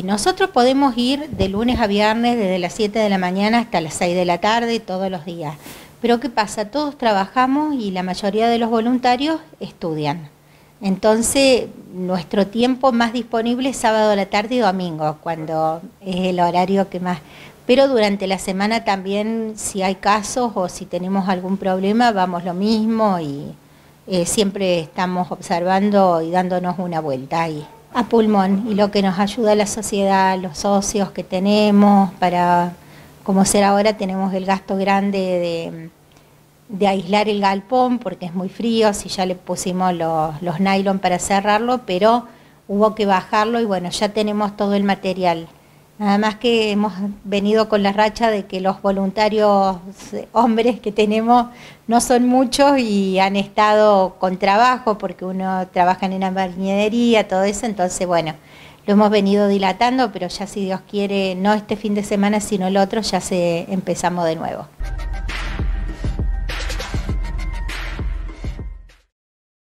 nosotros podemos ir de lunes a viernes desde las 7 de la mañana hasta las 6 de la tarde todos los días. Pero ¿qué pasa? Todos trabajamos y la mayoría de los voluntarios estudian. Entonces, nuestro tiempo más disponible es sábado a la tarde y domingo, cuando es el horario que más... Pero durante la semana también, si hay casos o si tenemos algún problema, vamos lo mismo y siempre estamos observando y dándonos una vuelta ahí. A pulmón, y lo que nos ayuda la sociedad, los socios que tenemos, para, como ser ahora, tenemos el gasto grande de aislar el galpón porque es muy frío, si ya le pusimos los nylon para cerrarlo, pero hubo que bajarlo y bueno, ya tenemos todo el material. Nada más que hemos venido con la racha de que los voluntarios hombres que tenemos no son muchos y han estado con trabajo porque uno trabaja en una bañadería, todo eso, entonces bueno, lo hemos venido dilatando, pero ya si Dios quiere, no este fin de semana sino el otro, ya empezamos de nuevo.